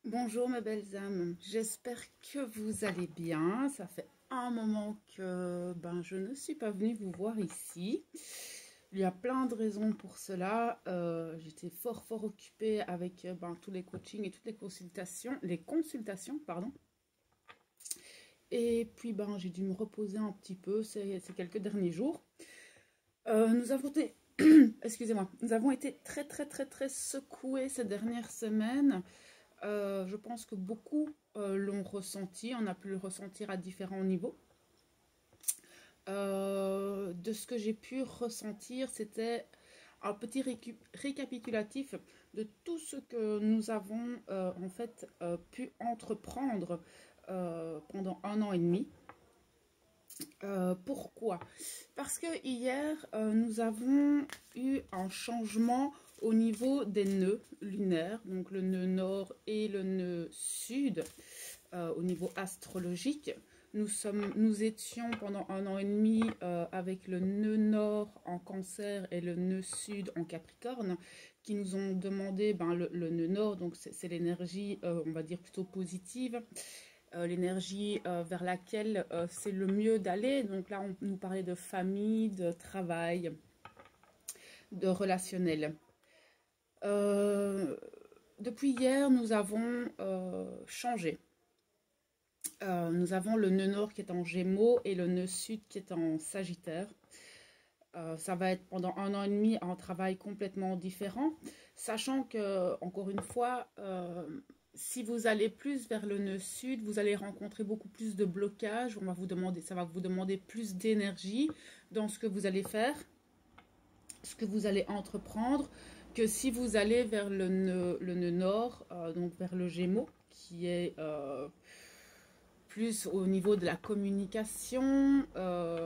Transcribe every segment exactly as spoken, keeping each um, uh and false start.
Bonjour mes belles âmes, j'espère que vous allez bien. Ça fait un moment que ben, je ne suis pas venue vous voir ici. Il y a plein de raisons pour cela. Euh, J'étais fort fort occupée avec ben, tous les coachings et toutes les consultations, les consultations, pardon. Et puis ben, j'ai dû me reposer un petit peu ces, ces quelques derniers jours. Euh, nous avons été, excusez-moi, nous avons été très très très très secoués ces dernières semaines. Euh, je pense que beaucoup euh, l'ont ressenti, on a pu le ressentir à différents niveaux. Euh, de ce que j'ai pu ressentir, c'était un petit récu- récapitulatif de tout ce que nous avons euh, en fait euh, pu entreprendre euh, pendant un an et demi. Euh, pourquoi? Parce que hier, euh, nous avons eu un changement au niveau des nœuds lunaires, donc le nœud nord et le nœud sud, euh, au niveau astrologique. Nous, sommes, nous étions pendant un an et demi euh, avec le nœud nord en cancer et le nœud sud en capricorne, qui nous ont demandé, ben, le, le nœud nord, donc c'est l'énergie, euh, on va dire plutôt positive, euh, l'énergie euh, vers laquelle euh, c'est le mieux d'aller. Donc là, on nous parlait de famille, de travail, de relationnel. Euh, depuis hier, nous avons euh, changé. Euh, nous avons le nœud nord qui est en Gémeaux et le nœud sud qui est en Sagittaire. Euh, ça va être pendant un an et demi un travail complètement différent, sachant que, encore une fois, euh, si vous allez plus vers le nœud sud, vous allez rencontrer beaucoup plus de blocages. On va vous demander, ça va vous demander plus d'énergie dans ce que vous allez faire, ce que vous allez entreprendre, que si vous allez vers le nœud, le nœud nord, euh, donc vers le Gémeaux, qui est euh, plus au niveau de la communication. Euh,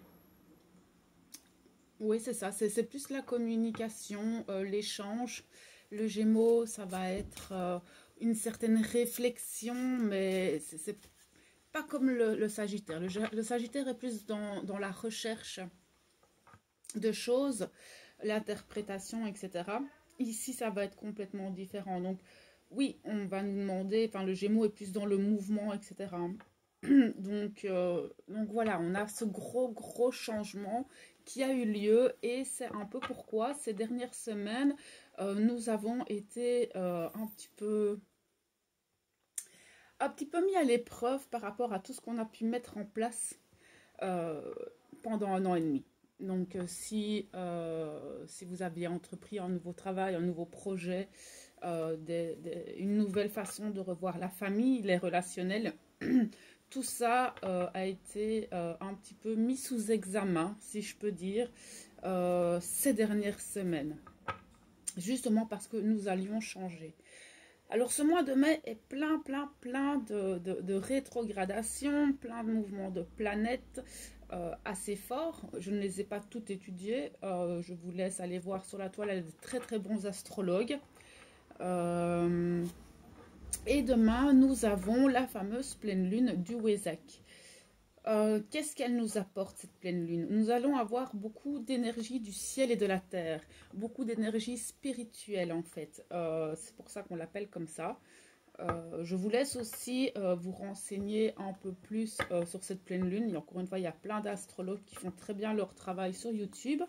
oui, c'est ça, c'est plus la communication, euh, l'échange. Le Gémeaux, ça va être euh, une certaine réflexion, mais c'est pas comme le, le Sagittaire. Le, le Sagittaire est plus dans, dans la recherche de choses, l'interprétation, et cetera. Ici, ça va être complètement différent. Donc, oui, on va nous demander, enfin, le Gémeaux est plus dans le mouvement, et cetera. Donc, euh, donc voilà, on a ce gros, gros changement qui a eu lieu et c'est un peu pourquoi ces dernières semaines, euh, nous avons été euh, un petit peu, un petit peu mis à l'épreuve par rapport à tout ce qu'on a pu mettre en place euh, pendant un an et demi. Donc, euh, si, euh, si vous aviez entrepris un nouveau travail, un nouveau projet, euh, des, des, une nouvelle façon de revoir la famille, les relationnels, tout ça euh, a été euh, un petit peu mis sous examen, si je peux dire, euh, ces dernières semaines. Justement parce que nous allions changer. Alors ce mois de mai est plein, plein, plein de, de, de rétrogradation, plein de mouvements de planètes euh, assez forts. Je ne les ai pas toutes étudiées. Euh, je vous laisse aller voir sur la toile. Il y a de très, très bons astrologues. Euh, et demain, nous avons la fameuse pleine lune du Wesak. Euh, Qu'est-ce qu'elle nous apporte, cette pleine lune? Nous allons avoir beaucoup d'énergie du ciel et de la terre, beaucoup d'énergie spirituelle en fait. Euh, c'est pour ça qu'on l'appelle comme ça. Euh, je vous laisse aussi euh, vous renseigner un peu plus euh, sur cette pleine lune. Et encore une fois, il y a plein d'astrologues qui font très bien leur travail sur YouTube.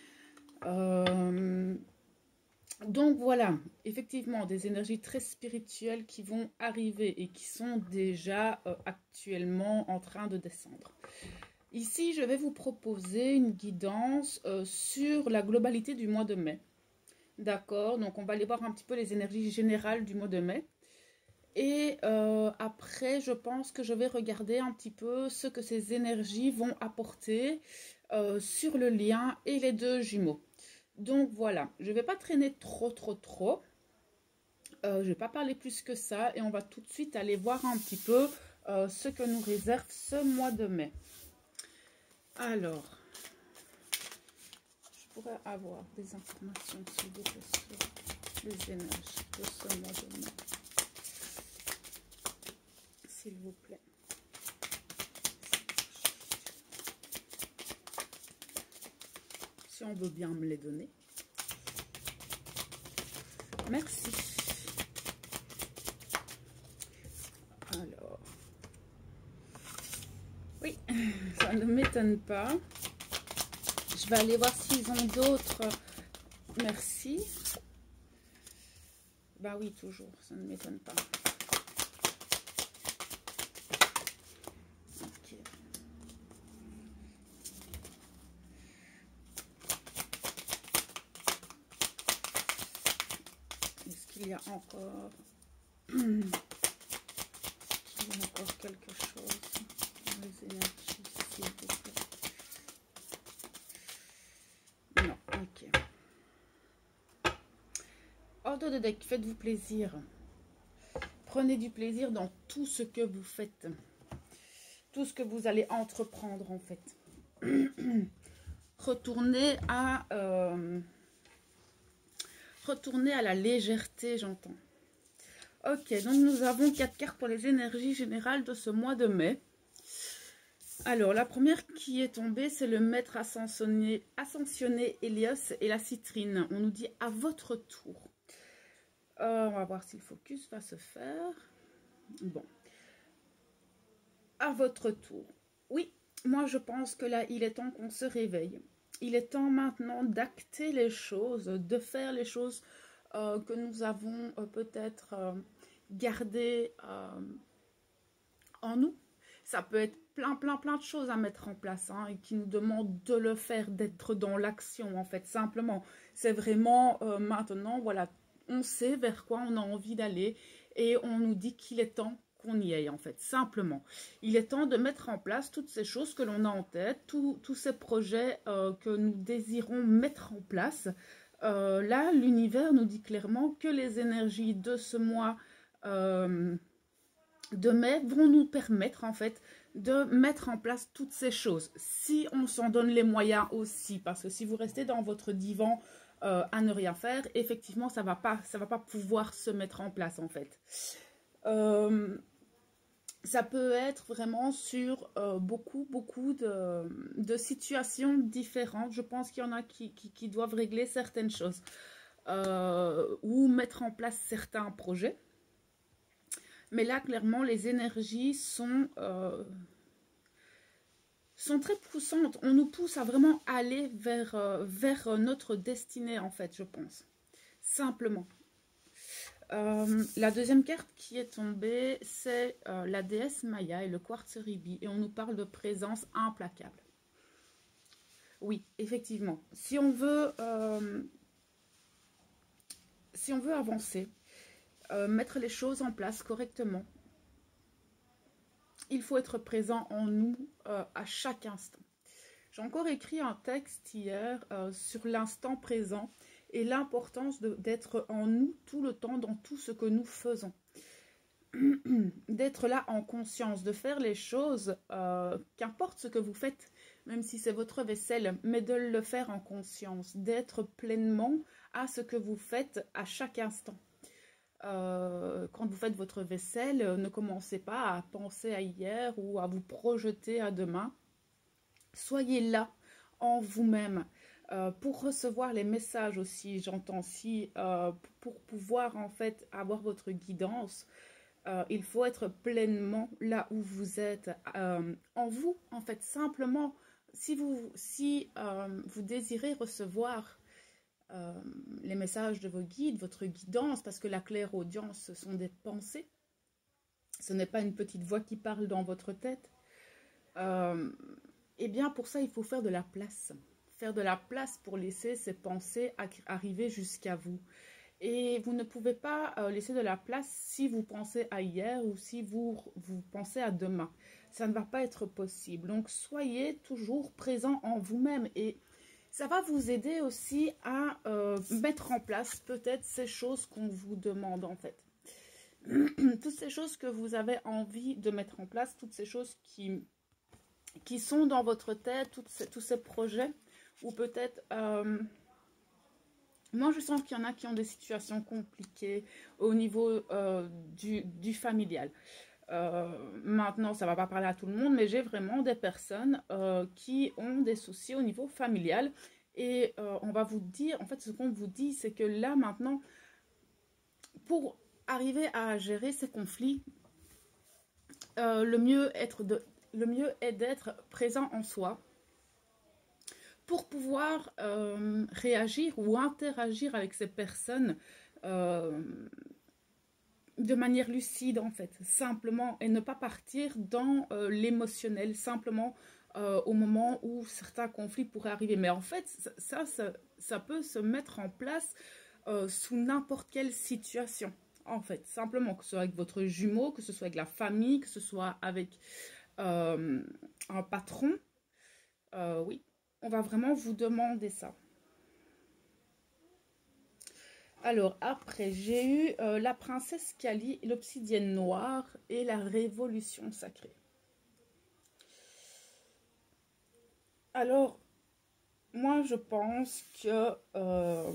Euh, donc voilà, effectivement, des énergies très spirituelles qui vont arriver et qui sont déjà euh, actuellement en train de descendre. Ici, je vais vous proposer une guidance euh, sur la globalité du mois de mai. D'accord, donc on va aller voir un petit peu les énergies générales du mois de mai. Et euh, après, je pense que je vais regarder un petit peu ce que ces énergies vont apporter euh, sur le lien et les deux jumeaux. Donc voilà, je ne vais pas traîner trop, trop, trop. Euh, je ne vais pas parler plus que ça et on va tout de suite aller voir un petit peu euh, ce que nous réserve ce mois de mai. Alors, je pourrais avoir des informations s'il vous plaît sur les énergies de ce mois de mai. S'il vous plaît. Si on veut bien me les donner. Merci. ne m'étonne pas. Je vais aller voir s'ils ont d'autres. Merci. Bah oui, toujours, ça ne m'étonne pas. Ok. Est-ce qu'il y a encore... Il y a encore quelque chose dans les énergies, s'il vous plaît. Non, ok. Ordre de deck, faites-vous plaisir. Prenez du plaisir dans tout ce que vous faites. Tout ce que vous allez entreprendre, en fait. Retournez à... Euh, retournez à la légèreté, j'entends. Ok, donc nous avons quatre cartes pour les énergies générales de ce mois de mai. Alors, la première qui est tombée, c'est le maître ascensionné, ascensionné Hélios et la citrine. On nous dit à votre tour. Euh, on va voir si le focus va se faire. Bon. À votre tour. Oui, moi je pense que là, il est temps qu'on se réveille. Il est temps maintenant d'acter les choses, de faire les choses euh, que nous avons euh, peut-être euh, gardées euh, en nous. Ça peut être plein, plein, plein de choses à mettre en place hein, et qui nous demandent de le faire, d'être dans l'action en fait, simplement. C'est vraiment euh, maintenant, voilà, on sait vers quoi on a envie d'aller et on nous dit qu'il est temps qu'on y aille en fait, simplement. Il est temps de mettre en place toutes ces choses que l'on a en tête, tous ces projets euh, que nous désirons mettre en place. Euh, là, l'univers nous dit clairement que les énergies de ce mois euh, de mai vont nous permettre en fait de mettre en place toutes ces choses. Si on s'en donne les moyens aussi, parce que si vous restez dans votre divan euh, à ne rien faire, effectivement, ça va pas, ça va pas pouvoir se mettre en place en fait. Euh, ça peut être vraiment sur euh, beaucoup, beaucoup de, de situations différentes. Je pense qu'il y en a qui, qui, qui doivent régler certaines choses euh, ou mettre en place certains projets. Mais là, clairement, les énergies sont, euh, sont très poussantes. On nous pousse à vraiment aller vers, euh, vers notre destinée, en fait, je pense. Simplement. Euh, la deuxième carte qui est tombée, c'est euh, la déesse Maya et le quartz rubis. Et on nous parle de présence implacable. Oui, effectivement. Si on veut, euh, si on veut avancer, euh, mettre les choses en place correctement, il faut être présent en nous euh, à chaque instant. J'ai encore écrit un texte hier euh, sur l'instant présent et l'importance d'être en nous tout le temps dans tout ce que nous faisons. D'être là en conscience, de faire les choses, euh, qu'importe ce que vous faites, même si c'est votre vaisselle, mais de le faire en conscience, d'être pleinement à ce que vous faites à chaque instant. Euh, quand vous faites votre vaisselle, ne commencez pas à penser à hier ou à vous projeter à demain. Soyez là en vous-même euh, pour recevoir les messages aussi, j'entends si, euh, pour pouvoir en fait avoir votre guidance, euh, il faut être pleinement là où vous êtes, euh, en vous en fait, simplement. Si vous, si, euh, vous désirez recevoir Euh, les messages de vos guides, votre guidance, parce que la clairaudience, ce sont des pensées. Ce n'est pas une petite voix qui parle dans votre tête. Euh, et bien, pour ça, il faut faire de la place. Faire de la place pour laisser ces pensées arriver jusqu'à vous. Et vous ne pouvez pas euh, laisser de la place si vous pensez à hier ou si vous, vous pensez à demain. Ça ne va pas être possible. Donc, soyez toujours présent en vous-même et ça va vous aider aussi à euh, mettre en place peut-être ces choses qu'on vous demande en fait. Toutes ces choses que vous avez envie de mettre en place, toutes ces choses qui, qui sont dans votre tête, toutes ces, tous ces projets, ou peut-être... Euh, moi, je sens qu'il y en a qui ont des situations compliquées au niveau euh, du, du familial. Euh, maintenant, ça ne va pas parler à tout le monde, mais j'ai vraiment des personnes euh, qui ont des soucis au niveau familial. Et euh, on va vous dire, en fait, ce qu'on vous dit, c'est que là, maintenant, pour arriver à gérer ces conflits, euh, le mieux être de, le mieux est d'être présent en soi pour pouvoir euh, réagir ou interagir avec ces personnes euh, de manière lucide en fait, simplement, et ne pas partir dans euh, l'émotionnel, simplement euh, au moment où certains conflits pourraient arriver. Mais en fait, ça, ça, ça peut se mettre en place euh, sous n'importe quelle situation, en fait, simplement, que ce soit avec votre jumeau, que ce soit avec la famille, que ce soit avec euh, un patron, euh, oui, on va vraiment vous demander ça. Alors, après, j'ai eu euh, la princesse Kali, l'obsidienne noire et la révolution sacrée. Alors, moi, je pense que euh,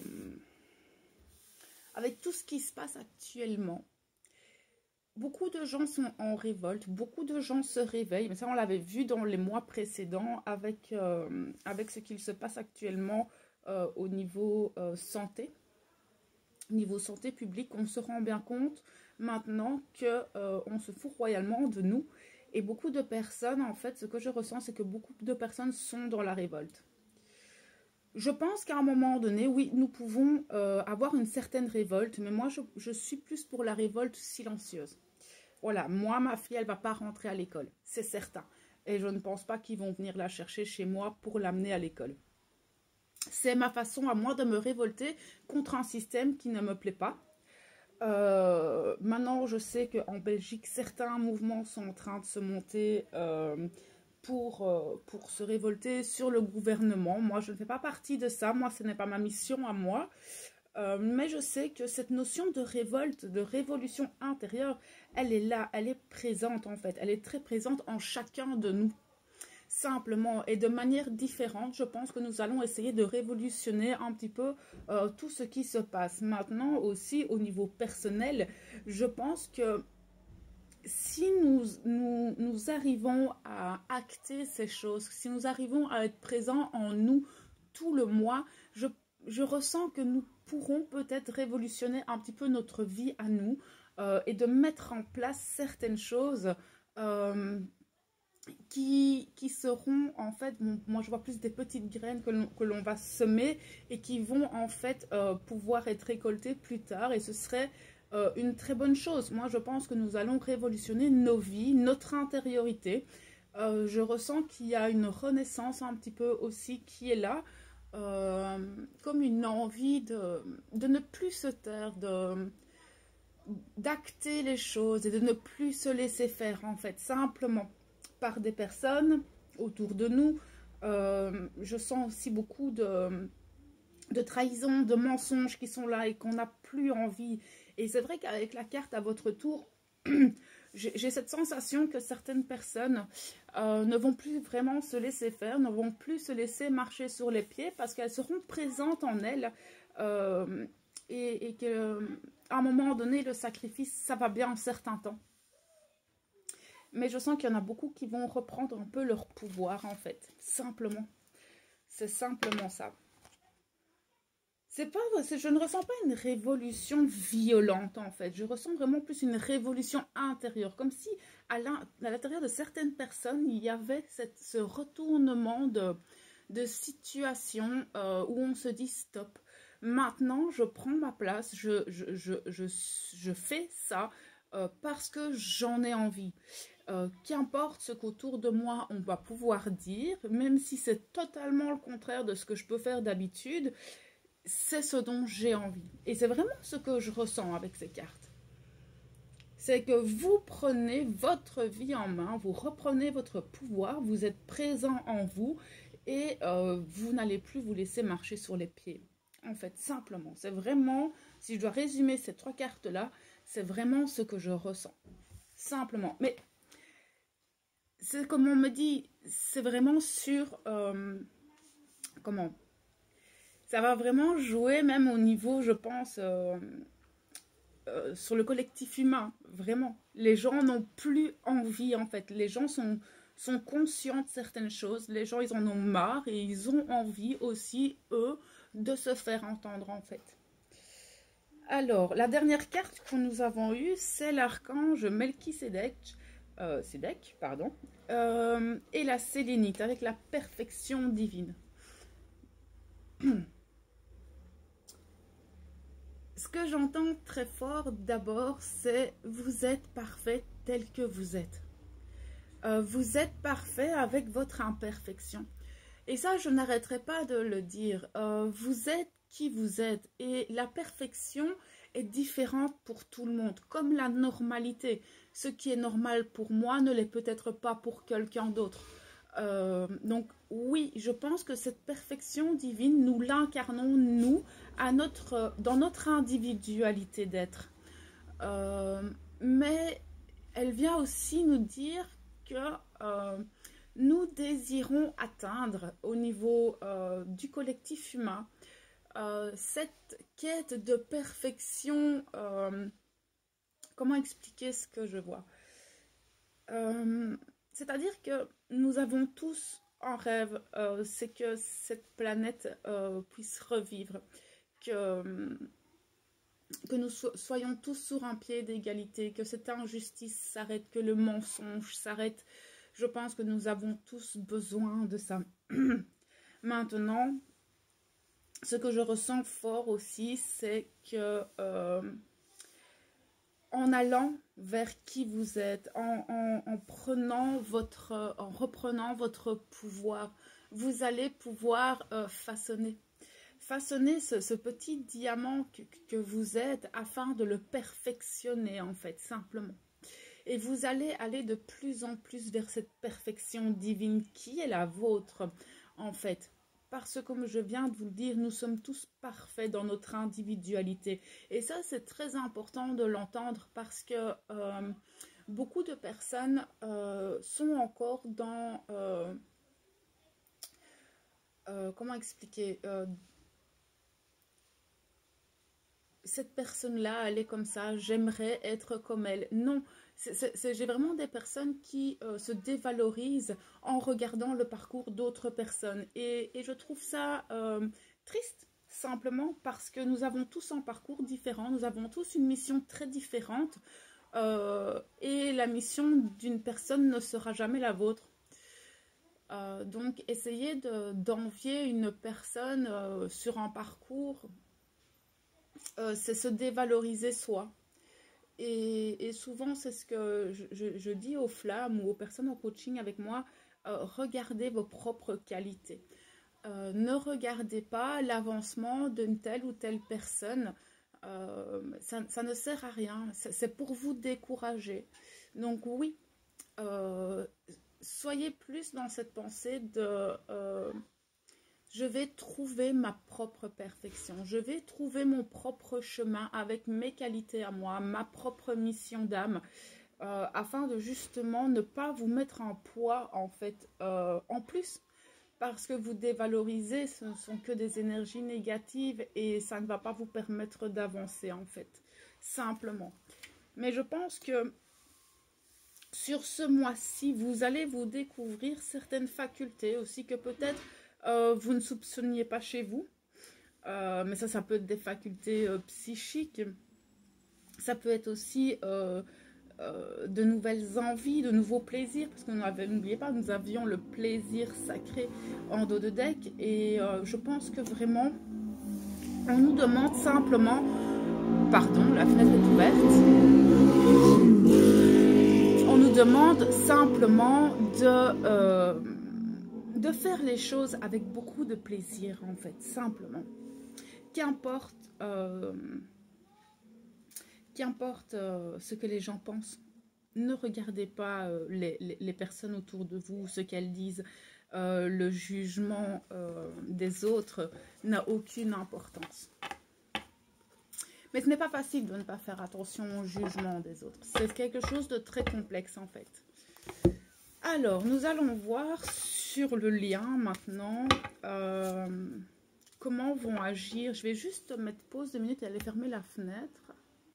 avec tout ce qui se passe actuellement, beaucoup de gens sont en révolte, beaucoup de gens se réveillent, mais ça, on l'avait vu dans les mois précédents avec, euh, avec ce qu'il se passe actuellement euh, au niveau euh, santé. Niveau santé publique, on se rend bien compte maintenant que euh, on se fout royalement de nous. Et beaucoup de personnes, en fait, ce que je ressens, c'est que beaucoup de personnes sont dans la révolte. Je pense qu'à un moment donné, oui, nous pouvons euh, avoir une certaine révolte, mais moi, je, je suis plus pour la révolte silencieuse. Voilà, moi, ma fille, elle ne va pas rentrer à l'école, c'est certain. Et je ne pense pas qu'ils vont venir la chercher chez moi pour l'amener à l'école. C'est ma façon à moi de me révolter contre un système qui ne me plaît pas. Euh, maintenant, je sais qu'en Belgique, certains mouvements sont en train de se monter euh, pour, euh, pour se révolter sur le gouvernement. Moi, je ne fais pas partie de ça. Moi, ce n'est pas ma mission à moi. Euh, mais je sais que cette notion de révolte, de révolution intérieure, elle est là, elle est présente en fait. Elle est très présente en chacun de nous. Simplement et de manière différente, je pense que nous allons essayer de révolutionner un petit peu euh, tout ce qui se passe. Maintenant aussi au niveau personnel, je pense que si nous, nous, nous arrivons à acter ces choses, si nous arrivons à être présents en nous tout le mois, je, je ressens que nous pourrons peut-être révolutionner un petit peu notre vie à nous euh, et de mettre en place certaines choses euh, Qui, qui seront en fait, bon, moi je vois plus des petites graines que l'on va semer et qui vont en fait euh, pouvoir être récoltées plus tard, et ce serait euh, une très bonne chose. Moi je pense que nous allons révolutionner nos vies, notre intériorité. Euh, je ressens qu'il y a une renaissance un petit peu aussi qui est là, euh, comme une envie de, de ne plus se taire, de d'acter les choses et de ne plus se laisser faire en fait, simplement par des personnes autour de nous. Euh, je sens aussi beaucoup de, de trahison, de mensonges qui sont là et qu'on n'a plus envie. Et c'est vrai qu'avec la carte à votre tour, j'ai cette sensation que certaines personnes euh, ne vont plus vraiment se laisser faire, ne vont plus se laisser marcher sur les pieds parce qu'elles seront présentes en elles euh, et, et qu'à un moment donné, le sacrifice, ça va bien un certain temps. Mais je sens qu'il y en a beaucoup qui vont reprendre un peu leur pouvoir, en fait. Simplement. C'est simplement ça. C'est pas, je ne ressens pas une révolution violente, en fait. Je ressens vraiment plus une révolution intérieure. Comme si, à l'intérieur de certaines personnes, il y avait cette, ce retournement de, de situation euh, où on se dit stop. Maintenant, je prends ma place. Je, je, je, je, je fais ça euh, parce que j'en ai envie. Euh, qu'importe ce qu'autour de moi on va pouvoir dire, même si c'est totalement le contraire de ce que je peux faire d'habitude, c'est ce dont j'ai envie. Et c'est vraiment ce que je ressens avec ces cartes. C'est que vous prenez votre vie en main, vous reprenez votre pouvoir, vous êtes présent en vous et euh, vous n'allez plus vous laisser marcher sur les pieds. En fait, simplement, c'est vraiment, si je dois résumer ces trois cartes-là, c'est vraiment ce que je ressens. Simplement. Mais c'est comme on me dit, c'est vraiment sur... Euh, comment ça va vraiment jouer même au niveau, je pense, euh, euh, sur le collectif humain. Vraiment. Les gens n'ont plus envie, en fait. Les gens sont, sont conscients de certaines choses. Les gens, ils en ont marre et ils ont envie aussi, eux, de se faire entendre, en fait. Alors, la dernière carte que nous avons eue, c'est l'archange Melchisedec. euh, Sédèque, pardon, euh, et la sélénite avec la perfection divine. Ce que j'entends très fort d'abord, c'est vous êtes parfait tel que vous êtes. Euh, vous êtes parfait avec votre imperfection. Et ça, je n'arrêterai pas de le dire. Euh, vous êtes qui vous êtes. Et la perfection est différente pour tout le monde, comme la normalité. Ce qui est normal pour moi ne l'est peut-être pas pour quelqu'un d'autre. Euh, donc oui, je pense que cette perfection divine, nous l'incarnons, nous, à notre, dans notre individualité d'être. Euh, mais elle vient aussi nous dire que euh, nous désirons atteindre au niveau euh, du collectif humain euh, cette quête de perfection. Euh, comment expliquer ce que je vois euh, C'est-à-dire que nous avons tous un rêve, euh, c'est que cette planète euh, puisse revivre, que, que nous so soyons tous sur un pied d'égalité, que cette injustice s'arrête, que le mensonge s'arrête. Je pense que nous avons tous besoin de ça. Maintenant, ce que je ressens fort aussi, c'est que euh, en allant vers qui vous êtes, en, en, en prenant votre, en reprenant votre pouvoir, vous allez pouvoir euh, façonner, façonner ce, ce petit diamant que, que vous êtes afin de le perfectionner en fait, simplement. Et vous allez aller de plus en plus vers cette perfection divine qui est la vôtre en fait. Parce que, comme je viens de vous le dire, nous sommes tous parfaits dans notre individualité. Et ça, c'est très important de l'entendre parce que euh, beaucoup de personnes euh, sont encore dans... Euh, euh, comment expliquer euh, cette personne-là, elle est comme ça, j'aimerais être comme elle. Non, j'ai vraiment des personnes qui euh, se dévalorisent en regardant le parcours d'autres personnes. Et, et je trouve ça euh, triste, simplement parce que nous avons tous un parcours différent, nous avons tous une mission très différente. Euh, et la mission d'une personne ne sera jamais la vôtre. Euh, donc, essayez d'envier une personne euh, sur un parcours, euh, c'est se dévaloriser soi. Et, et souvent, c'est ce que je, je, je dis aux flammes ou aux personnes en coaching avec moi, euh, regardez vos propres qualités. Euh, ne regardez pas l'avancement d'une telle ou telle personne. Euh, ça, ça ne sert à rien. C'est pour vous décourager. Donc oui, euh, soyez plus dans cette pensée de... Euh, je vais trouver ma propre perfection. Je vais trouver mon propre chemin avec mes qualités à moi, ma propre mission d'âme, euh, afin de justement ne pas vous mettre un poids en fait euh, en plus. Parce que vous dévalorisez, ce ne sont que des énergies négatives et ça ne va pas vous permettre d'avancer en fait, simplement. Mais je pense que sur ce mois-ci, vous allez vous découvrir certaines facultés aussi que peut-être euh, vous ne soupçonniez pas chez vous. Euh, mais ça, ça peut être des facultés euh, psychiques. Ça peut être aussi euh, euh, de nouvelles envies, de nouveaux plaisirs. Parce que n'oubliez pas, nous avions le plaisir sacré en dos de deck. Et euh, je pense que vraiment, on nous demande simplement... Pardon, la fenêtre est ouverte. On nous demande simplement de... Euh, de faire les choses avec beaucoup de plaisir, en fait, simplement. Qu'importe euh, qu'importe euh, ce que les gens pensent, ne regardez pas euh, les, les, les personnes autour de vous, ce qu'elles disent. Euh, le jugement euh, des autres n'a aucune importance. Mais ce n'est pas facile de ne pas faire attention au jugement des autres. C'est quelque chose de très complexe, en fait. Alors, nous allons voir sur le lien maintenant euh, comment vont agir. Je vais juste mettre pause deux minutes et aller fermer la fenêtre.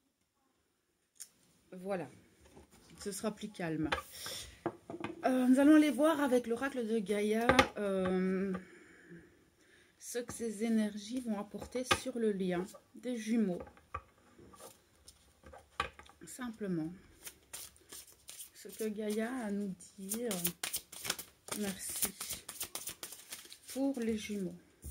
Voilà, ce sera plus calme. Euh, nous allons aller voir avec l'oracle de Gaïa euh, ce que ces énergies vont apporter sur le lien des jumeaux. Simplement. ce que Gaïa a à nous dire. Merci. Pour les jumeaux.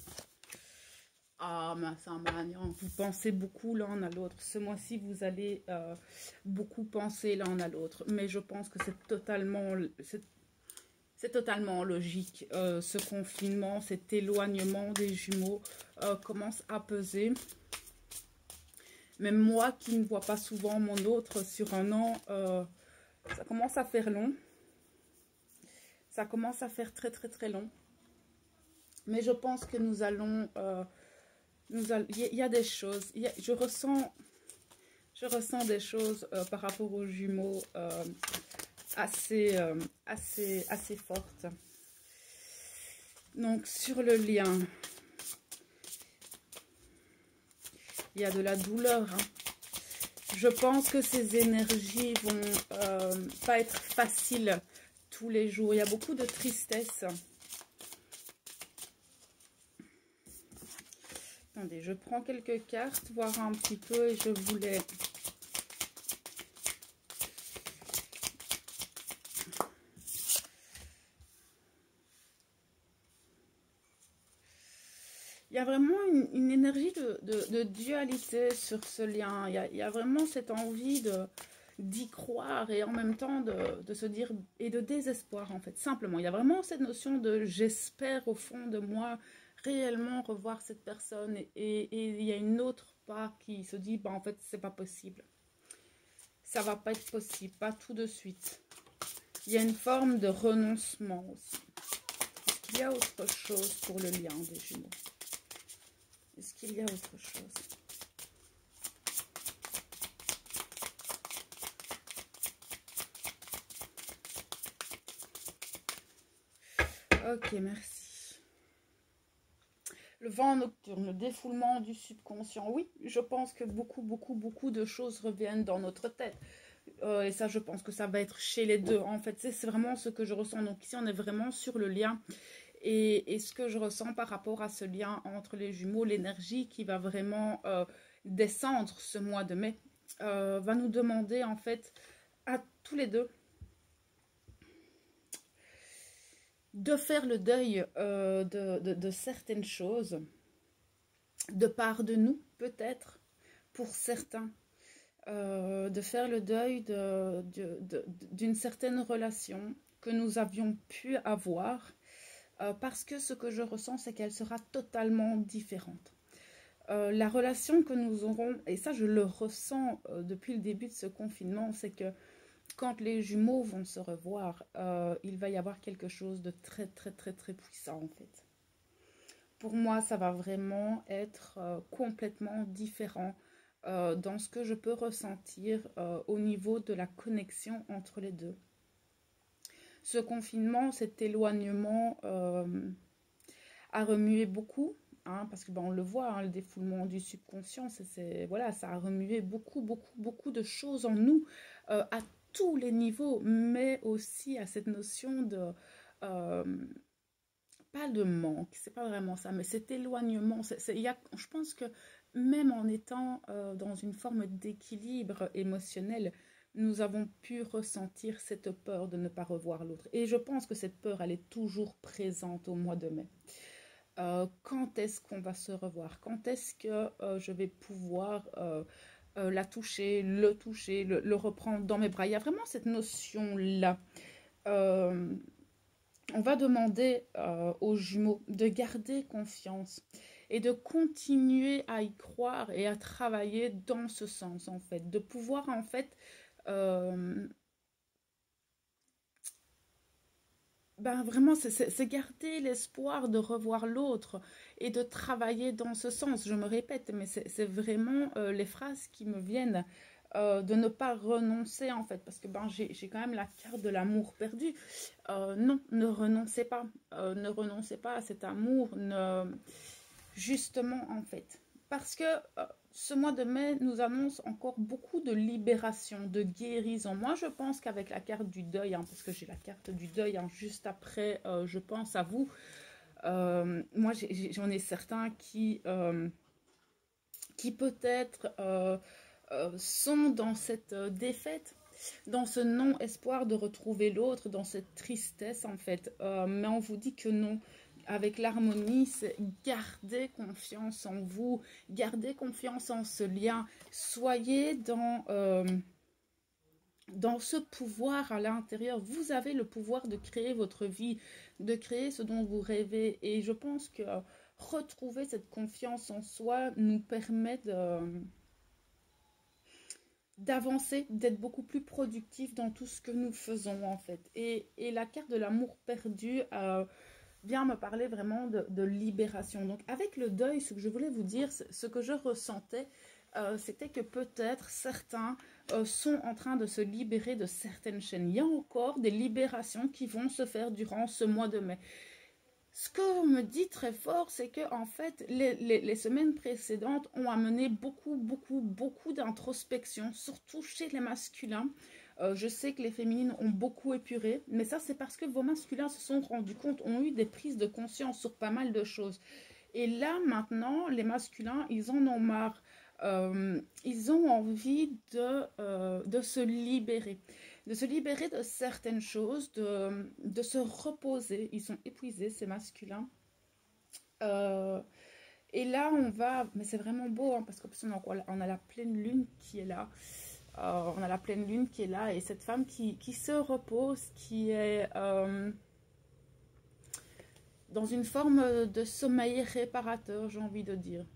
Ah, mais ça m'a, vous pensez beaucoup l'un à l'autre. Ce mois-ci, vous allez euh, beaucoup penser l'un à l'autre. Mais je pense que c'est totalement, c'est totalement logique. Euh, ce confinement, cet éloignement des jumeaux euh, commence à peser. Même moi qui ne vois pas souvent mon autre sur un an, euh, ça commence à faire long. Ça commence à faire très très très long. Mais je pense que nous allons... Euh, nous allons il y a des choses. Il y a, je, ressens, je ressens des choses euh, par rapport aux jumeaux euh, assez, euh, assez, assez fortes. Donc sur le lien, il y a de la douleur. Hein. Je pense que ces énergies vont euh, pas être faciles tous les jours. Il y a beaucoup de tristesse. Attendez, je prends quelques cartes, voir un petit peu et je voulais... Il y a vraiment une, une énergie de, de, de dualité sur ce lien. Il y a, il y a vraiment cette envie de d'y croire et en même temps de, de se dire, et de désespoir en fait, simplement. Il y a vraiment cette notion de j'espère au fond de moi réellement revoir cette personne et, et, et il y a une autre part qui se dit, bah en fait c'est pas possible. Ça va pas être possible, pas tout de suite. Il y a une forme de renoncement aussi. Est-ce qu'il y a autre chose pour le lien des jumeaux? Est-ce qu'il y a autre chose? Ok, merci. Le vent nocturne, le défoulement du subconscient. Oui, je pense que beaucoup, beaucoup, beaucoup de choses reviennent dans notre tête. Euh, et ça, je pense que ça va être chez les deux. En fait, c'est vraiment ce que je ressens. Donc ici, on est vraiment sur le lien. Et, et ce que je ressens par rapport à ce lien entre les jumeaux, l'énergie qui va vraiment euh, descendre ce mois de mai, euh, va nous demander en fait à tous les deux de faire le deuil euh, de, de, de certaines choses, de part de nous peut-être, pour certains, euh, de faire le deuil de, de, de, d'une certaine relation que nous avions pu avoir, euh, parce que ce que je ressens, c'est qu'elle sera totalement différente. Euh, la relation que nous aurons, et ça je le ressens euh, depuis le début de ce confinement, c'est que quand les jumeaux vont se revoir, euh, il va y avoir quelque chose de très très très très puissant en fait. Pour moi, ça va vraiment être euh, complètement différent euh, dans ce que je peux ressentir euh, au niveau de la connexion entre les deux. Ce confinement, cet éloignement euh, a remué beaucoup. Hein, parce que ben, on le voit, hein, le défoulement du subconscient, c'est, voilà, ça a remué beaucoup, beaucoup, beaucoup de choses en nous, euh, à tous les niveaux, mais aussi à cette notion de, euh, pas de manque, c'est pas vraiment ça, mais cet éloignement, c'est, c'est, y a, je pense que même en étant euh, dans une forme d'équilibre émotionnel, nous avons pu ressentir cette peur de ne pas revoir l'autre. Et je pense que cette peur, elle est toujours présente au mois de mai. Euh, quand est-ce qu'on va se revoir? Quand est-ce que euh, je vais pouvoir euh, euh, la toucher, le toucher, le, le reprendre dans mes bras? Il y a vraiment cette notion-là. Euh, on va demander euh, aux jumeaux de garder confiance et de continuer à y croire et à travailler dans ce sens, en fait. De pouvoir, en fait... Euh, ben vraiment, c'est garder l'espoir de revoir l'autre et de travailler dans ce sens. Je me répète, mais c'est vraiment euh, les phrases qui me viennent, euh, de ne pas renoncer en fait, parce que ben, j'ai quand même la carte de l'amour perdu. Euh, non, ne renoncez pas, euh, ne renoncez pas à cet amour, ne... justement en fait. Parce que euh, ce mois de mai nous annonce encore beaucoup de libération, de guérison. Moi, je pense qu'avec la carte du deuil, hein, parce que j'ai la carte du deuil hein, juste après, euh, je pense à vous. Euh, moi, j'en ai, ai certains qui, euh, qui peut-être euh, euh, sont dans cette euh, défaite dans ce non-espoir de retrouver l'autre, dans cette tristesse en fait. Euh, mais on vous dit que non. Avec l'harmonie, c'est garder confiance en vous, gardez confiance en ce lien. Soyez dans, euh, dans ce pouvoir à l'intérieur. Vous avez le pouvoir de créer votre vie, de créer ce dont vous rêvez. Et je pense que retrouver cette confiance en soi nous permet de... d'avancer, d'être beaucoup plus productif dans tout ce que nous faisons en fait. Et, et la carte de l'amour perdu euh, vient me parler vraiment de, de libération. Donc avec le deuil, ce que je voulais vous dire, ce que je ressentais, euh, c'était que peut-être certains euh, sont en train de se libérer de certaines chaînes. Il y a encore des libérations qui vont se faire durant ce mois de mai. Ce qu'on me dit très fort, c'est que en fait, les, les, les semaines précédentes ont amené beaucoup, beaucoup, beaucoup d'introspection, surtout chez les masculins. Euh, je sais que les féminines ont beaucoup épuré, mais ça, c'est parce que vos masculins se sont rendus compte, ont eu des prises de conscience sur pas mal de choses. Et là, maintenant, les masculins, ils en ont marre. Euh, ils ont envie de, euh, de se libérer. De se libérer de certaines choses, de, de se reposer. Ils sont épuisés, ces masculins. Euh, et là, on va... Mais c'est vraiment beau, hein, parce qu'on a, on a la pleine lune qui est là. Euh, on a la pleine lune qui est là. Et cette femme qui, qui se repose, qui est euh, dans une forme de sommeil réparateur, j'ai envie de dire.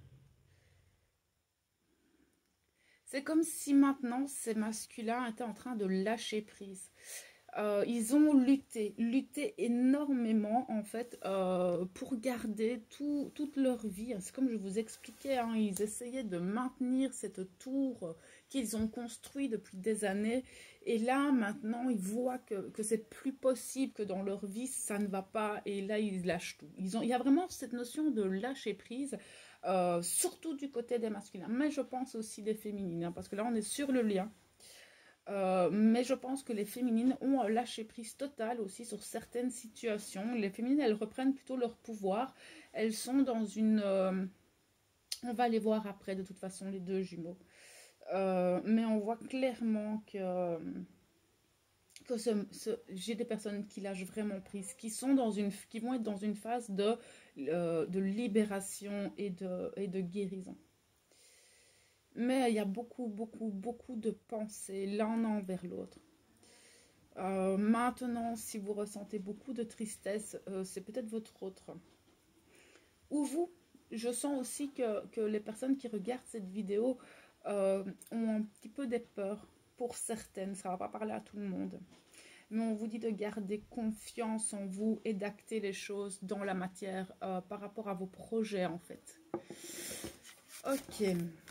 C'est comme si maintenant, ces masculins étaient en train de lâcher prise. Euh, ils ont lutté, lutté énormément en fait euh, pour garder tout, toute leur vie. C'est comme je vous expliquais, hein, ils essayaient de maintenir cette tour qu'ils ont construite depuis des années. Et là, maintenant, ils voient que, que c'est plus possible, que dans leur vie, ça ne va pas. Et là, ils lâchent tout. Ils ont, il y a vraiment cette notion de lâcher prise. Euh, surtout du côté des masculins, mais je pense aussi des féminines, hein, parce que là on est sur le lien, euh, mais je pense que les féminines ont lâché prise totale aussi sur certaines situations. Les féminines, elles reprennent plutôt leur pouvoir, elles sont dans une... Euh, on va les voir après de toute façon, les deux jumeaux, euh, mais on voit clairement que... que ce, ce, j'ai des personnes qui lâchent vraiment prise, qui, sont dans une, qui vont être dans une phase de, euh, de libération et de, et de guérison. Mais il y a beaucoup, beaucoup, beaucoup de pensées l'un envers l'autre. Euh, maintenant, si vous ressentez beaucoup de tristesse, euh, c'est peut-être votre autre. Ou vous, je sens aussi que, que les personnes qui regardent cette vidéo euh, ont un petit peu des peurs. Pour certaines, ça ne va pas parler à tout le monde. Mais on vous dit de garder confiance en vous et d'acter les choses dans la matière euh, par rapport à vos projets en fait. Ok.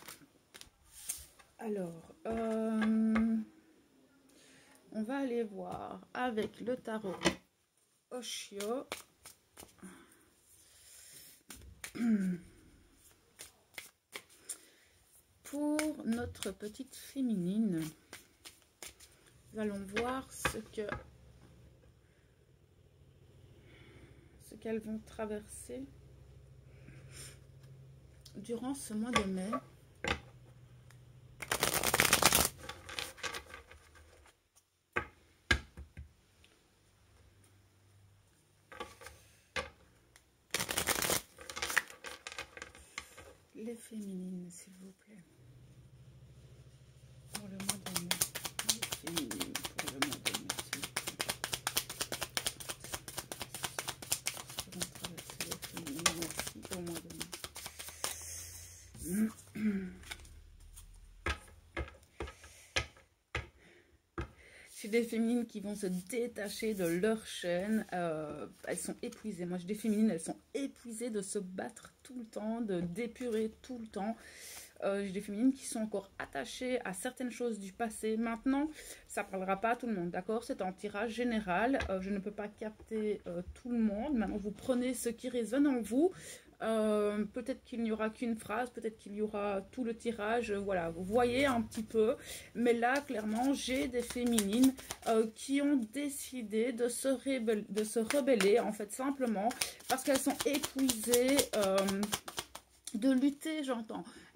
Alors, euh, on va aller voir avec le tarot Osho. Pour notre petite féminine. Nous allons voir ce que ce qu'elles vont traverser durant ce mois de mai. Les féminines, s'il vous plaît. Pour le mois de mai. Les féminines pour le mois de mai, s'il vous plaît. Nous allons traverser les féminines aussi au mois de mai. J'ai des féminines qui vont se détacher de leur chaîne. Euh, elles sont épuisées. Moi, j'ai des féminines, elles sont épuisées de se battre tout le temps, de d'épurer tout le temps. Euh, j'ai des féminines qui sont encore attachées à certaines choses du passé. Maintenant, ça ne parlera pas à tout le monde, d'accord? C'est un tirage général. Euh, je ne peux pas capter euh, tout le monde. Maintenant, vous prenez ce qui résonne en vous. Euh, peut-être qu'il n'y aura qu'une phrase, peut-être qu'il y aura tout le tirage, euh, voilà, vous voyez un petit peu, mais là clairement j'ai des féminines euh, qui ont décidé de se, rébell de se rebeller en fait simplement parce qu'elles sont épuisées euh, de lutter, j'entends,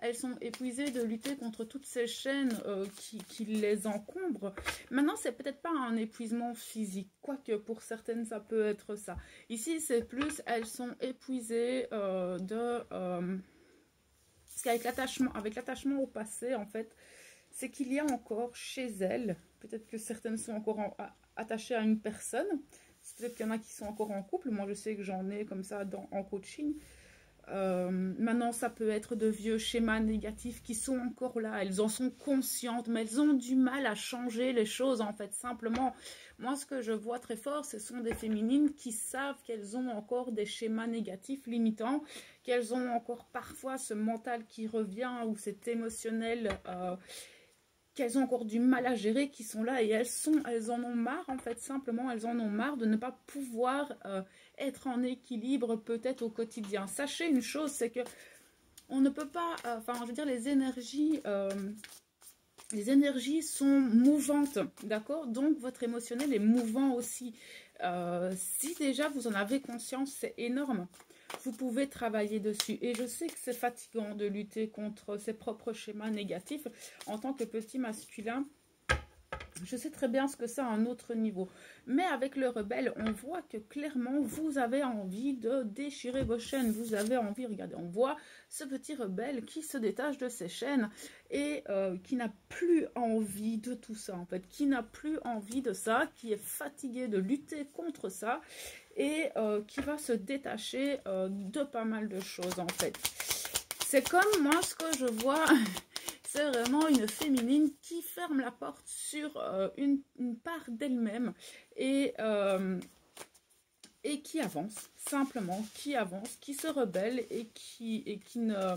elles sont épuisées de lutter contre toutes ces chaînes euh, qui, qui les encombrent. Maintenant, c'est peut-être pas un épuisement physique, quoique pour certaines, ça peut être ça. Ici, c'est plus, elles sont épuisées euh, de... Euh, parce qu'avec l'attachement, avec l'attachement au passé, en fait, c'est qu'il y a encore chez elles, peut-être que certaines sont encore en, a, attachées à une personne, peut-être qu'il y en a qui sont encore en couple, moi je sais que j'en ai comme ça dans, en coaching. Euh, maintenant, ça peut être de vieux schémas négatifs qui sont encore là, elles en sont conscientes, mais elles ont du mal à changer les choses, en fait, simplement. Moi, ce que je vois très fort, ce sont des féminines qui savent qu'elles ont encore des schémas négatifs limitants, qu'elles ont encore parfois ce mental qui revient ou cet émotionnel euh, qu'elles ont encore du mal à gérer, qui sont là et elles sont, elles en ont marre, en fait, simplement, elles en ont marre de ne pas pouvoir euh, être en équilibre peut-être au quotidien. Sachez une chose, c'est que on ne peut pas, euh, enfin, je veux dire, les énergies, euh, les énergies sont mouvantes, d'accord? Donc, votre émotionnel est mouvant aussi. Euh, si déjà vous en avez conscience, c'est énorme. Vous pouvez travailler dessus. Et je sais que c'est fatigant de lutter contre ses propres schémas négatifs. En tant que petit masculin, je sais très bien ce que c'est à un autre niveau. Mais avec le rebelle, on voit que clairement, vous avez envie de déchirer vos chaînes. Vous avez envie, regardez, on voit ce petit rebelle qui se détache de ses chaînes et euh, qui n'a plus envie de tout ça, en fait. Qui n'a plus envie de ça, qui est fatigué de lutter contre ça. Et euh, qui va se détacher euh, de pas mal de choses, en fait. C'est comme moi, ce que je vois, c'est vraiment une féminine qui ferme la porte sur euh, une, une part d'elle-même et, euh, et qui avance, simplement, qui avance, qui se rebelle et qui, et qui ne...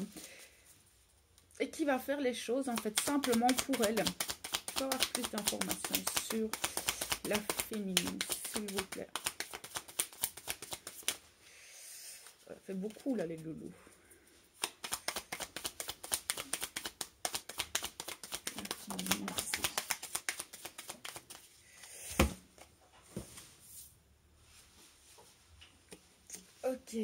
et qui va faire les choses, en fait, simplement pour elle. Je peux avoir plus d'informations sur la féminine, s'il vous plaît. Ça fait beaucoup là les loulous. Merci. Ok.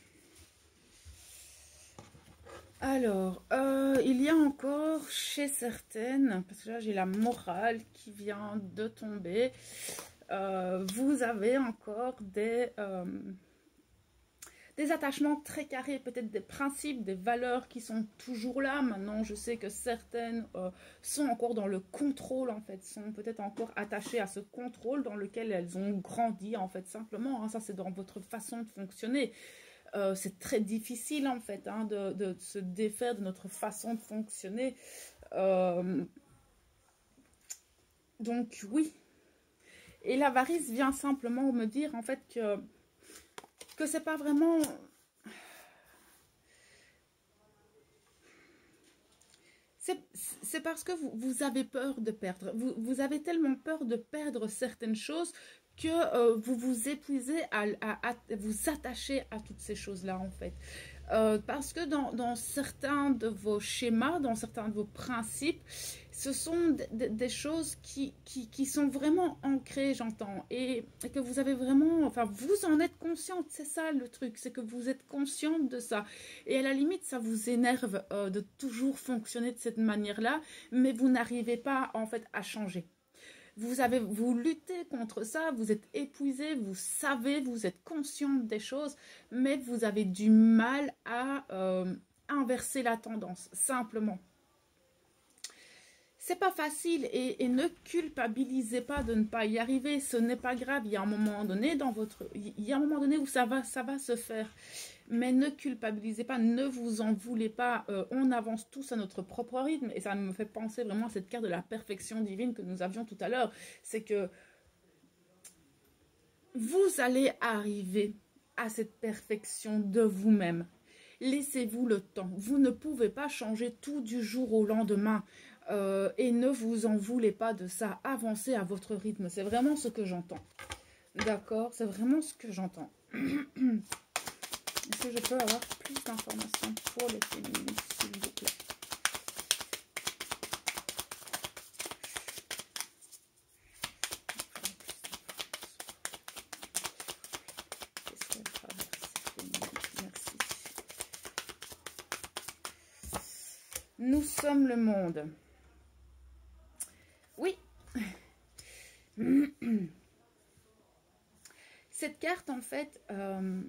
Alors, euh, il y a encore chez certaines, parce que là j'ai la morale qui vient de tomber, euh, vous avez encore des... Euh, des attachements très carrés, peut-être des principes, des valeurs qui sont toujours là. Maintenant, je sais que certaines euh, sont encore dans le contrôle, en fait, sont peut-être encore attachées à ce contrôle dans lequel elles ont grandi, en fait, simplement. Hein, ça, c'est dans votre façon de fonctionner. Euh, c'est très difficile, en fait, hein, de, de se défaire de notre façon de fonctionner. Euh, donc, oui. Et l'avarice vient simplement me dire, en fait, que... que c'est pas vraiment... C'est parce que vous, vous avez peur de perdre. Vous, vous avez tellement peur de perdre certaines choses que euh, vous vous épuisez à, à, à vous attacher à toutes ces choses-là, en fait. Euh, parce que dans, dans certains de vos schémas, dans certains de vos principes, ce sont des choses qui, qui, qui sont vraiment ancrées, j'entends, et, et que vous avez vraiment, enfin, vous en êtes consciente, c'est ça le truc, c'est que vous êtes consciente de ça. Et à la limite, ça vous énerve euh, de toujours fonctionner de cette manière-là, mais vous n'arrivez pas, en fait, à changer. Vous, avez, vous luttez contre ça, vous êtes épuisé, vous savez, vous êtes consciente des choses, mais vous avez du mal à euh, inverser la tendance, simplement. C'est pas facile et, et ne culpabilisez pas de ne pas y arriver, ce n'est pas grave, il y a un moment donné dans votre... Il y a un moment donné où ça va, ça va se faire. Mais ne culpabilisez pas, ne vous en voulez pas, euh, on avance tous à notre propre rythme. Et ça me fait penser vraiment à cette carte de la perfection divine que nous avions tout à l'heure. C'est que vous allez arriver à cette perfection de vous-même. Laissez-vous le temps. Vous ne pouvez pas changer tout du jour au lendemain. Euh, et ne vous en voulez pas de ça. Avancez à votre rythme. C'est vraiment ce que j'entends. D'accord? C'est vraiment ce que j'entends. Est-ce que je peux avoir plus d'informations pour les féminines, s'il vous plaît? Qu'est-ce qu'elle traverse, féminine? Merci. Nous sommes le monde. Oui. Cette carte, en fait, euh,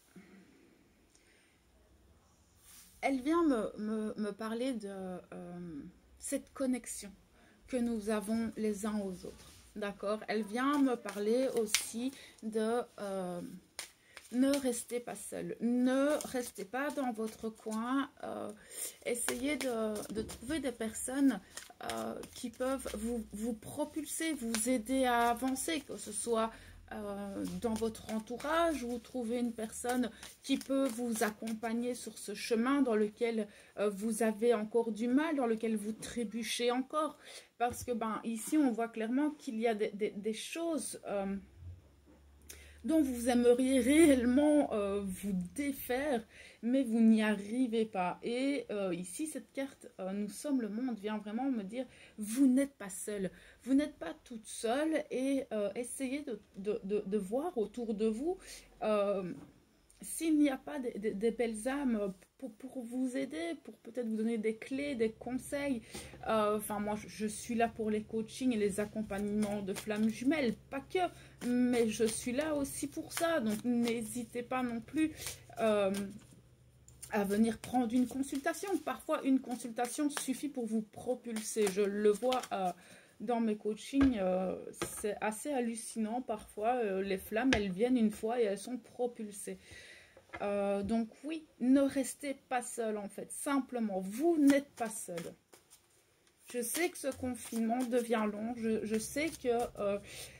elle vient me, me, me parler de euh, cette connexion que nous avons les uns aux autres. D'accord? Elle vient me parler aussi de... Euh, ne restez pas seul, ne restez pas dans votre coin, euh, essayez de, de trouver des personnes euh, qui peuvent vous, vous propulser, vous aider à avancer, que ce soit euh, dans votre entourage, ou trouver une personne qui peut vous accompagner sur ce chemin dans lequel euh, vous avez encore du mal, dans lequel vous trébuchez encore, parce que ben, ici on voit clairement qu'il y a des, des, des choses... Euh, dont vous aimeriez réellement euh, vous défaire, mais vous n'y arrivez pas. Et euh, ici, cette carte, euh, nous sommes le monde, vient vraiment me dire, vous n'êtes pas seul, vous n'êtes pas toute seule, et euh, essayez de, de, de, de voir autour de vous euh, s'il n'y a pas des, des, des belles âmes pour, pour vous aider, pour peut-être vous donner des clés, des conseils. Euh, enfin, moi, je, je suis là pour les coachings et les accompagnements de flammes jumelles, pas que, mais je suis là aussi pour ça. Donc, n'hésitez pas non plus euh, à venir prendre une consultation. Parfois, une consultation suffit pour vous propulser. Je le vois euh, dans mes coachings, euh, c'est assez hallucinant. Parfois, euh, les flammes, elles viennent une fois et elles sont propulsées. Euh, donc oui, ne restez pas seul en fait, simplement, vous n'êtes pas seul. Je sais que ce confinement devient long, je, je sais que euh,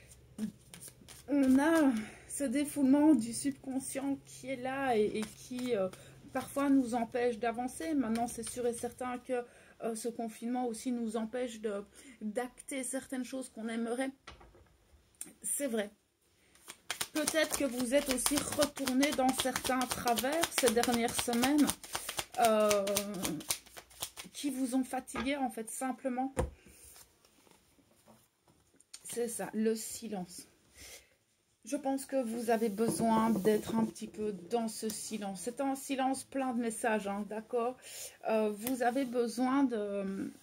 on a ce défoulement du subconscient qui est là et, et qui euh, parfois nous empêche d'avancer. Maintenant, c'est sûr et certain que euh, ce confinement aussi nous empêche de d'acter certaines choses qu'on aimerait. C'est vrai. Peut-être que vous êtes aussi retourné dans certains travers ces dernières semaines euh, qui vous ont fatigué en fait, simplement. C'est ça, le silence. Je pense que vous avez besoin d'être un petit peu dans ce silence. C'est un silence plein de messages, hein, d'accord? euh, Vous avez besoin de...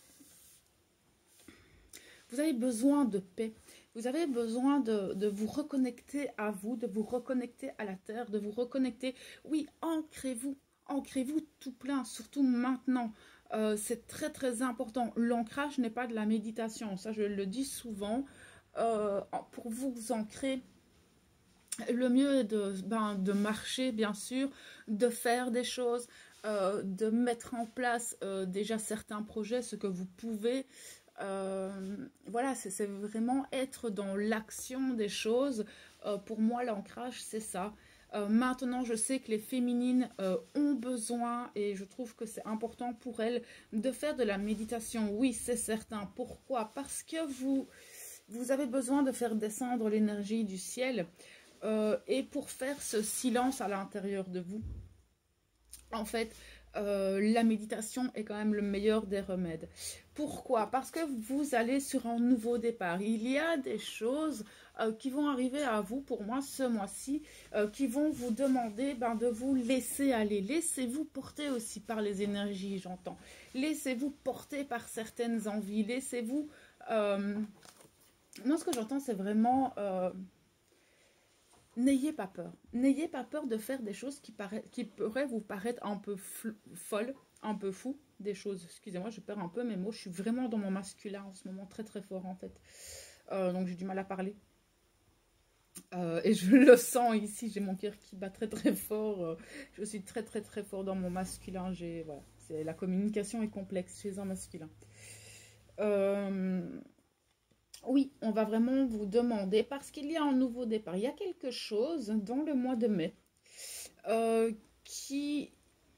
Vous avez besoin de paix. Vous avez besoin de, de vous reconnecter à vous, de vous reconnecter à la terre, de vous reconnecter. Oui, ancrez-vous, ancrez-vous tout plein, surtout maintenant. Euh, c'est très très important. L'ancrage n'est pas de la méditation, ça je le dis souvent. Euh, pour vous ancrer, le mieux est de, ben, de marcher, bien sûr, de faire des choses, euh, de mettre en place euh, déjà certains projets, ce que vous pouvez. Euh, voilà, c'est vraiment être dans l'action des choses. Euh, pour moi, l'ancrage, c'est ça. Euh, maintenant, je sais que les féminines euh, ont besoin, et je trouve que c'est important pour elles, de faire de la méditation. Oui, c'est certain. Pourquoi? Parce que vous, vous avez besoin de faire descendre l'énergie du ciel. Euh, et pour faire ce silence à l'intérieur de vous, en fait, euh, la méditation est quand même le meilleur des remèdes. Pourquoi? Parce que vous allez sur un nouveau départ. Il y a des choses euh, qui vont arriver à vous, pour moi, ce mois-ci, euh, qui vont vous demander ben, de vous laisser aller. Laissez-vous porter aussi par les énergies, j'entends. Laissez-vous porter par certaines envies. Laissez-vous... Euh... Moi, ce que j'entends, c'est vraiment... Euh... N'ayez pas peur. N'ayez pas peur de faire des choses qui, qui pourraient vous paraître un peu folles, un peu fou. Des choses, excusez-moi, je perds un peu mes mots. Je suis vraiment dans mon masculin en ce moment, très très fort en fait. Euh, donc j'ai du mal à parler. Euh, et je le sens ici, j'ai mon cœur qui bat très très fort. Euh, je suis très très très fort dans mon masculin. Voilà, la communication est complexe chez un masculin. Euh... Oui, on va vraiment vous demander, parce qu'il y a un nouveau départ. Il y a quelque chose dans le mois de mai euh, qui...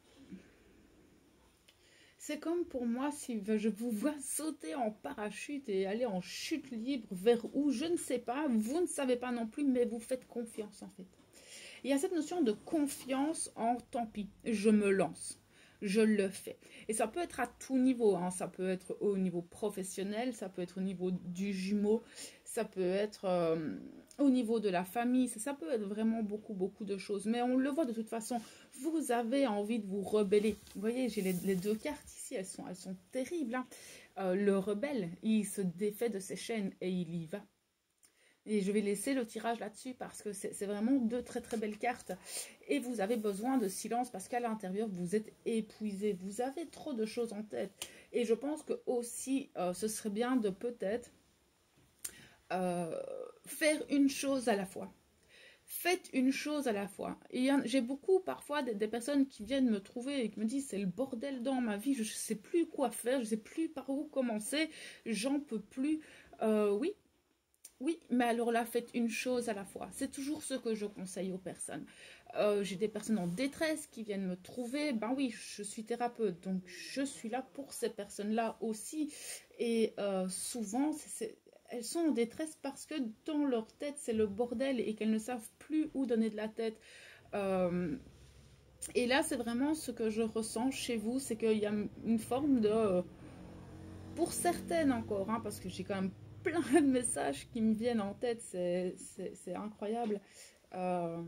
C'est comme pour moi si je vous vois sauter en parachute et aller en chute libre vers où, je ne sais pas, vous ne savez pas non plus, mais vous faites confiance en fait. Il y a cette notion de confiance en tant pis, je me lance. Je le fais. Et ça peut être à tout niveau, hein. Ça peut être au niveau professionnel, ça peut être au niveau du jumeau, ça peut être euh, au niveau de la famille, ça, ça peut être vraiment beaucoup, beaucoup de choses. Mais on le voit de toute façon, vous avez envie de vous rebeller. Vous voyez, j'ai les, les deux cartes ici, elles sont, elles sont terribles. Hein. Euh, le rebelle, il se défait de ses chaînes et il y va. Et je vais laisser le tirage là-dessus parce que c'est vraiment deux très très belles cartes. Et vous avez besoin de silence parce qu'à l'intérieur, vous êtes épuisé. Vous avez trop de choses en tête. Et je pense que aussi, euh, ce serait bien de peut-être euh, faire une chose à la fois. Faites une chose à la fois. J'ai beaucoup parfois des, des personnes qui viennent me trouver et qui me disent c'est le bordel dans ma vie, je ne sais plus quoi faire, je ne sais plus par où commencer, j'en peux plus. Euh, oui. Oui, mais alors là, faites une chose à la fois. C'est toujours ce que je conseille aux personnes. Euh, J'ai des personnes en détresse qui viennent me trouver. Ben oui, je suis thérapeute, donc je suis là pour ces personnes-là aussi. Et euh, souvent, c est, c est, elles sont en détresse parce que dans leur tête, c'est le bordel et qu'elles ne savent plus où donner de la tête. Euh, et là, c'est vraiment ce que je ressens chez vous, c'est qu'il y a une forme de... Pour certaines encore, hein, parce que j'ai quand même plein de messages qui me viennent en tête, c'est incroyable. Euh,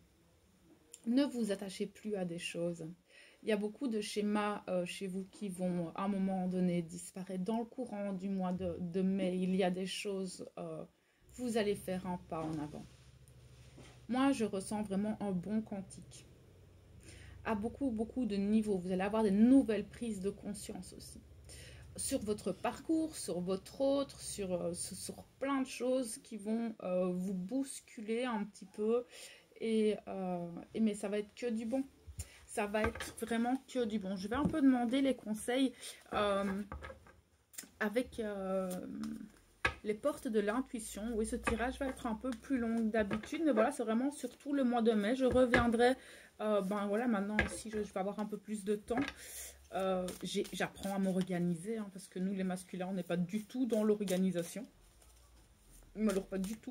ne vous attachez plus à des choses. Il y a beaucoup de schémas euh, chez vous qui vont à un moment donné disparaître. Dans le courant du mois de, de mai, il y a des choses, euh, vous allez faire un pas en avant. Moi, je ressens vraiment un bon quantique. À beaucoup, beaucoup de niveaux, vous allez avoir des nouvelles prises de conscience aussi. Sur votre parcours, sur votre autre, sur, euh, sur plein de choses qui vont euh, vous bousculer un petit peu. Et, euh, et mais ça va être que du bon. Ça va être vraiment que du bon. Je vais un peu demander les conseils euh, avec euh, les portes de l'intuition. Oui, ce tirage va être un peu plus long que d'habitude. Mais voilà, c'est vraiment surtout le mois de mai. Je reviendrai, euh, ben voilà, maintenant aussi, je, je vais avoir un peu plus de temps. Euh, J'apprends à m'organiser hein, parce que nous les masculins on n'est pas du tout dans l'organisation, mais alors pas du tout.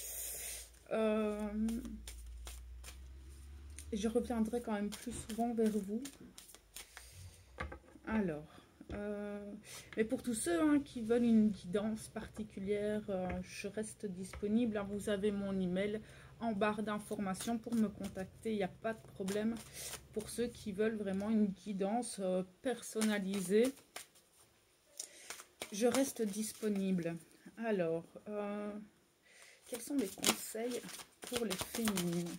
Euh, je reviendrai quand même plus souvent vers vous. Alors, euh, mais pour tous ceux hein, qui veulent une guidance particulière, euh, je reste disponible. Hein, vous avez mon email en barre d'informations pour me contacter, il n'y a pas de problème. Pour ceux qui veulent vraiment une guidance euh, personnalisée, je reste disponible. Alors, euh, quels sont les conseils pour les féminines?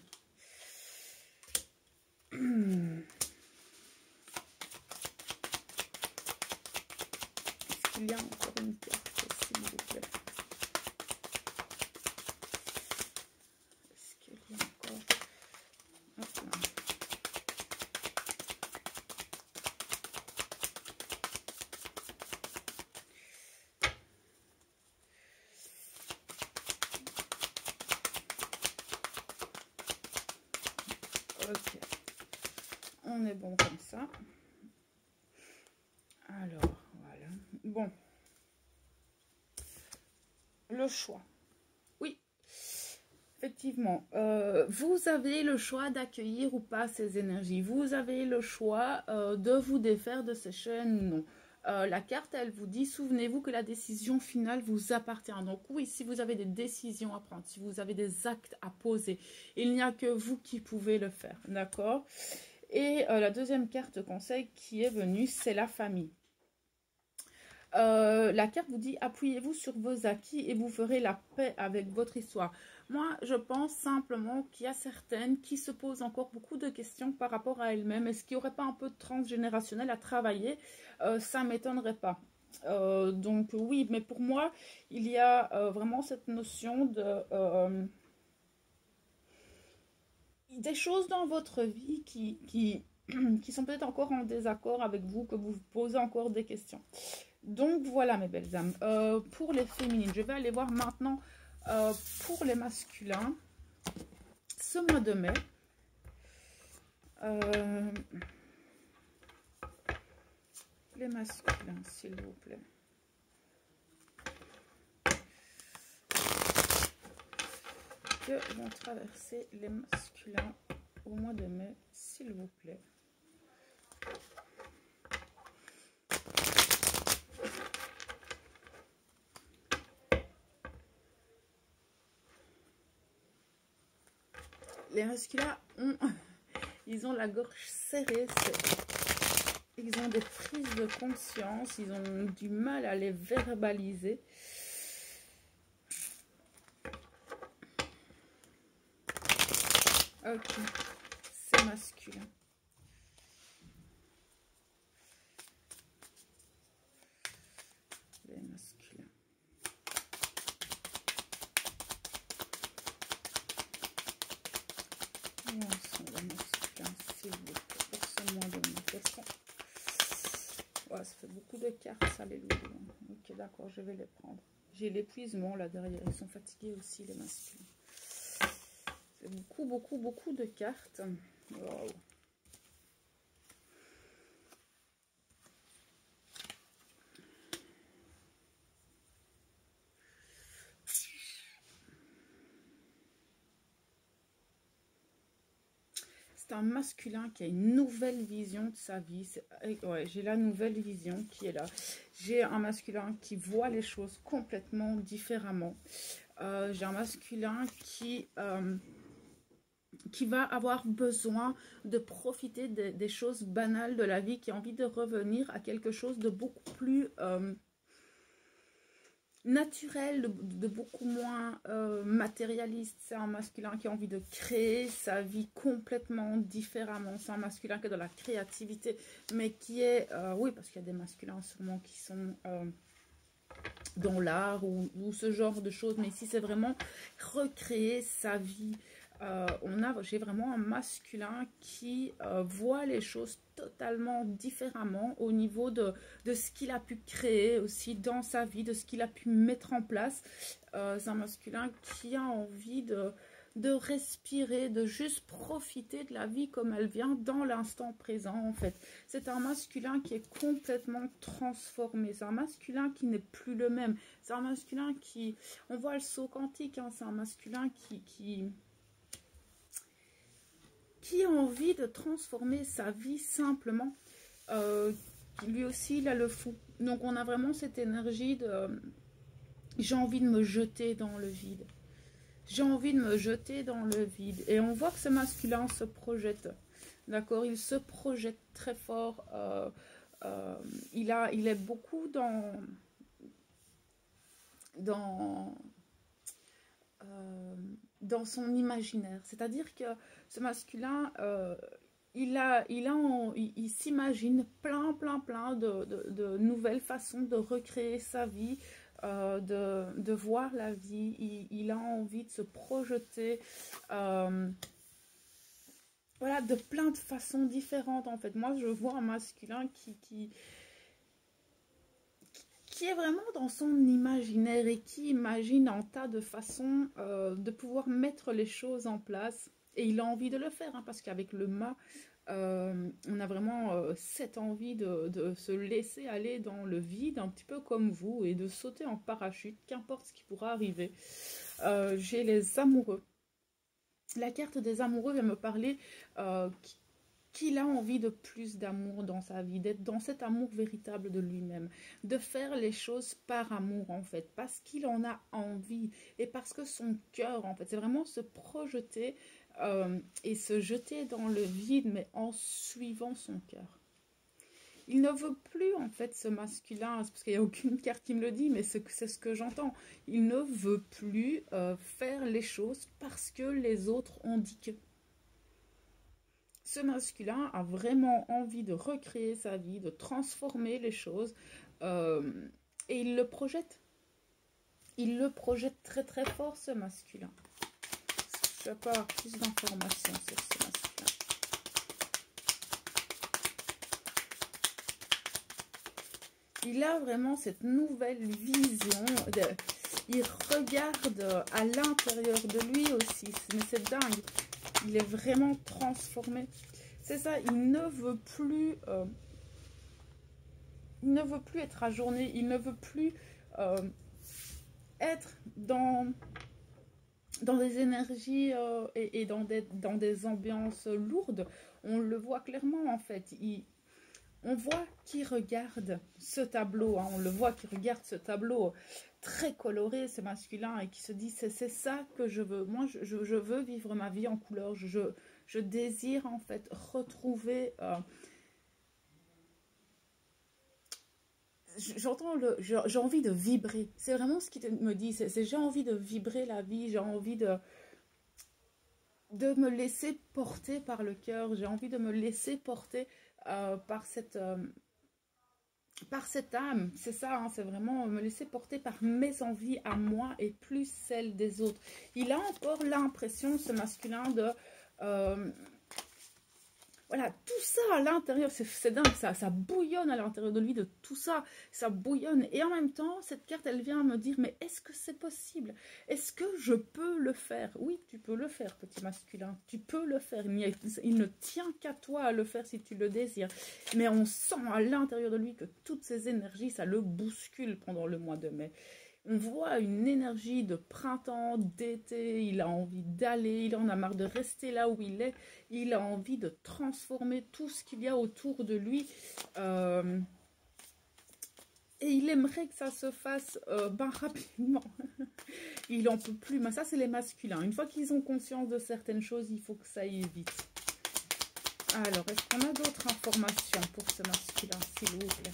Est-ce qu'il y a encore une carte, s'il vous plaît? Est-ce qu'il y a encore... Hop là. Ok, on est bon comme ça. Alors, voilà. Bon. Le choix. Oui, effectivement. Euh, vous avez le choix d'accueillir ou pas ces énergies. Vous avez le choix euh, de vous défaire de ces chaînes, non. Euh, la carte, elle vous dit, souvenez-vous que la décision finale vous appartient. Donc oui, si vous avez des décisions à prendre, si vous avez des actes à poser, il n'y a que vous qui pouvez le faire, d'accord? Et euh, la deuxième carte conseil qui est venue, c'est la famille. Euh, la carte vous dit, appuyez-vous sur vos acquis et vous ferez la paix avec votre histoire. Moi, je pense simplement qu'il y a certaines qui se posent encore beaucoup de questions par rapport à elles-mêmes. Est-ce qu'il n'y aurait pas un peu de transgénérationnel à travailler? euh, Ça ne m'étonnerait pas. Euh, donc oui, mais pour moi, il y a euh, vraiment cette notion de... Euh, des choses dans votre vie qui, qui, qui sont peut-être encore en désaccord avec vous, que vous vous posez encore des questions. Donc voilà mes belles âmes, euh, pour les féminines, je vais aller voir maintenant euh, pour les masculins, ce mois de mai. Euh, les masculins, s'il vous plaît. Que vont traverser les masculins au mois de mai, s'il vous plaît. les masculins ont, ils ont la gorge serrée, ils ont des prises de conscience, ils ont du mal à les verbaliser. Ok, c'est masculin. Les masculins. Où en sont les masculins, s'il vous plaît? Forcément de ma façon. Ouais, ça fait beaucoup de cartes, ça, les loups. Ok, d'accord, je vais les prendre. J'ai l'épuisement là derrière. Ils sont fatigués aussi, les masculins. C'est beaucoup, beaucoup, beaucoup de cartes. Wow. C'est un masculin qui a une nouvelle vision de sa vie. Ouais, j'ai la nouvelle vision qui est là. J'ai un masculin qui voit les choses complètement différemment. Euh, j'ai un masculin qui, euh, qui va avoir besoin de profiter de, des choses banales de la vie, qui a envie de revenir à quelque chose de beaucoup plus... Euh, naturel, de, de beaucoup moins euh, matérialiste. C'est un masculin qui a envie de créer sa vie complètement différemment. C'est un masculin qui est dans la créativité, mais qui est, euh, oui, parce qu'il y a des masculins sûrement qui sont euh, dans l'art ou, ou ce genre de choses, mais ici c'est vraiment recréer sa vie. Euh, on a, j'ai vraiment un masculin qui euh, voit les choses totalement différemment au niveau de, de ce qu'il a pu créer aussi dans sa vie, de ce qu'il a pu mettre en place. Euh, c'est un masculin qui a envie de, de respirer, de juste profiter de la vie comme elle vient dans l'instant présent en fait. C'est un masculin qui est complètement transformé. C'est un masculin qui n'est plus le même. C'est un masculin qui, on voit le saut quantique, hein, c'est un masculin qui... qui qui a envie de transformer sa vie simplement. Euh, lui aussi, il a le fou. Donc, on a vraiment cette énergie de... J'ai envie de me jeter dans le vide. J'ai envie de me jeter dans le vide. Et on voit que ce masculin se projette. D'accord? Il se projette très fort. Euh, euh, il, a, il est beaucoup dans... Dans... Euh, dans son imaginaire. C'est-à-dire que ce masculin, euh, il, a, il, a en, il, il s'imagine plein, plein, plein de, de, de nouvelles façons de recréer sa vie, euh, de, de voir la vie. Il, il a envie de se projeter, euh, voilà, de plein de façons différentes, en fait. Moi, je vois un masculin qui... qui qui est vraiment dans son imaginaire et qui imagine un tas de façons euh, de pouvoir mettre les choses en place. Et il a envie de le faire, hein, parce qu'avec le mât, euh, on a vraiment euh, cette envie de, de se laisser aller dans le vide, un petit peu comme vous, et de sauter en parachute, qu'importe ce qui pourra arriver. Euh, J'ai les amoureux. La carte des amoureux vient me parler euh, qu'il a envie de plus d'amour dans sa vie, d'être dans cet amour véritable de lui-même, de faire les choses par amour en fait, parce qu'il en a envie et parce que son cœur en fait, c'est vraiment se projeter euh, et se jeter dans le vide, mais en suivant son cœur. Il ne veut plus en fait ce masculin, parce qu'il n'y a aucune carte qui me le dit, mais c'est ce que j'entends. Il ne veut plus euh, faire les choses parce que les autres ont dit que. Ce masculin a vraiment envie de recréer sa vie, de transformer les choses euh, et il le projette. Il le projette très très fort, ce masculin. Je vais pas avoir plus d'informations sur ce masculin. Il a vraiment cette nouvelle vision. De, il regarde à l'intérieur de lui aussi, mais c'est dingue. Il est vraiment transformé. C'est ça, il ne veut plus... Euh, il ne veut plus être ajourné. Il ne veut plus euh, être dans, dans des énergies euh, et, et dans, des, dans des ambiances lourdes. On le voit clairement, en fait. Il, on voit qu'il regarde ce tableau. Hein, on le voit qu'il regarde ce tableau. très coloré, ce masculin, et qui se dit c'est c'est ça que je veux. Moi, je, je, je veux vivre ma vie en couleur. Je, je, je désire en fait retrouver... Euh, j'entends le... J'ai envie de vibrer. C'est vraiment ce qui te, me dit. C'est j'ai envie de vibrer la vie. J'ai envie de... de me laisser porter par le cœur. J'ai envie de me laisser porter euh, par cette... Euh, par cette âme, c'est ça, hein, c'est vraiment me laisser porter par mes envies à moi et plus celles des autres. Il a encore l'impression, ce masculin, de... Euh, voilà, tout ça à l'intérieur, c'est dingue, ça, ça bouillonne à l'intérieur de lui, de tout ça, ça bouillonne. Et en même temps, cette carte, elle vient me dire, mais est-ce que c'est possible? Est-ce que je peux le faire? Oui, tu peux le faire, petit masculin, tu peux le faire. Il, a, il ne tient qu'à toi à le faire si tu le désires. Mais on sent à l'intérieur de lui que toutes ces énergies, ça le bouscule pendant le mois de mai. On voit une énergie de printemps, d'été, il a envie d'aller, il en a marre de rester là où il est, il a envie de transformer tout ce qu'il y a autour de lui. Euh, et il aimerait que ça se fasse euh, ben, rapidement. Il n'en peut plus. Mais ça, c'est les masculins. Une fois qu'ils ont conscience de certaines choses, il faut que ça aille vite. Alors, est-ce qu'on a d'autres informations pour ce masculin, s'il vous plaît?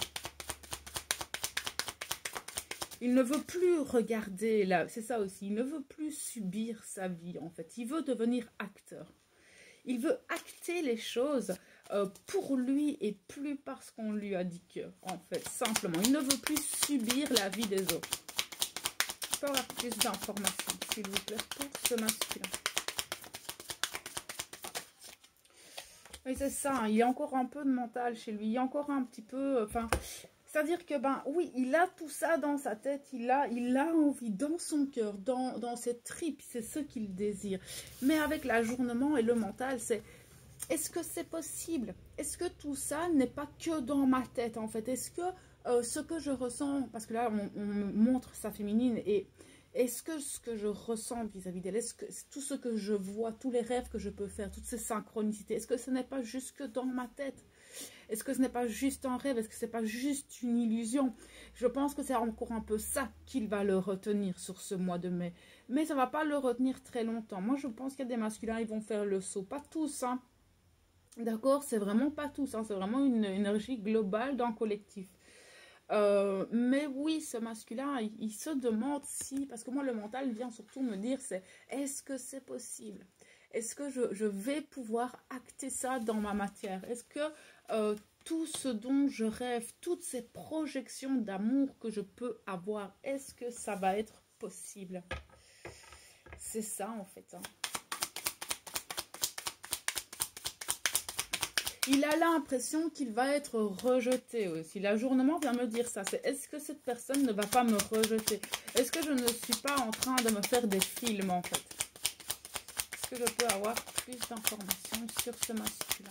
Il ne veut plus regarder, là, c'est ça aussi, il ne veut plus subir sa vie en fait, il veut devenir acteur. Il veut acter les choses euh, pour lui et plus parce qu'on lui a dit que, en fait, simplement. Il ne veut plus subir la vie des autres. Je peux avoir plus d'informations, s'il vous plaît, pour ce masculin. Oui, c'est ça, hein, il y a encore un peu de mental chez lui, il y a encore un petit peu, enfin... C'est-à-dire que, ben oui, il a tout ça dans sa tête, il a, il a envie dans son cœur, dans, dans ses tripes, c'est ce qu'il désire. Mais avec l'ajournement et le mental, c'est, est-ce que c'est possible? Est-ce que tout ça n'est pas que dans ma tête, en fait? Est-ce que euh, ce que je ressens, parce que là, on, on me montre sa féminine, et est-ce que ce que je ressens vis-à-vis d'elle, est-ce que tout ce que je vois, tous les rêves que je peux faire, toutes ces synchronicités, est-ce que ce n'est pas juste que dans ma tête? Est-ce que ce n'est pas juste un rêve? Est-ce que ce n'est pas juste une illusion? Je pense que c'est encore un peu ça qu'il va le retenir sur ce mois de mai. Mais ça ne va pas le retenir très longtemps. Moi, je pense qu'il y a des masculins, ils vont faire le saut. Pas tous, hein. D'accord? C'est vraiment pas tous, hein. C'est vraiment une énergie globale d'un collectif. Euh, mais oui, ce masculin, il, il se demande si... Parce que moi, le mental vient surtout me dire, c'est est-ce que c'est possible? Est-ce que je, je vais pouvoir acter ça dans ma matière? Est-ce que euh, tout ce dont je rêve, toutes ces projections d'amour que je peux avoir, est-ce que ça va être possible? C'est ça en fait. Hein. Il a l'impression qu'il va être rejeté aussi. L'ajournement vient me dire ça. C'est est-ce que cette personne ne va pas me rejeter? Est-ce que je ne suis pas en train de me faire des films en fait? Est-ce que je peux avoir plus d'informations sur ce masculin?